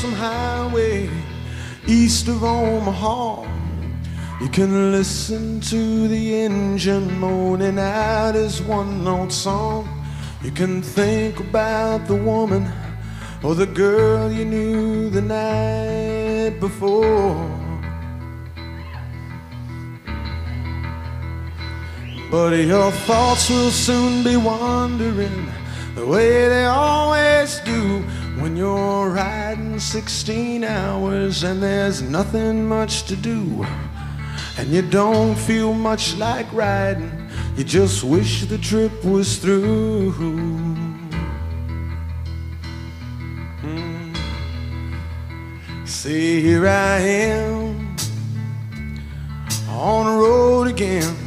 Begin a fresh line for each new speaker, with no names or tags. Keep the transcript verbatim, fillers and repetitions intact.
lonesome highway east of Omaha. You can listen to the engine moaning out his one-note song. You can think about the woman or the girl you knew the night before. But your thoughts will soon be wandering the way they always do when you're riding sixteen hours and there's nothing much to do. And you don't feel much like riding, you just wish the trip was through. Mm. See, here I am on the road again,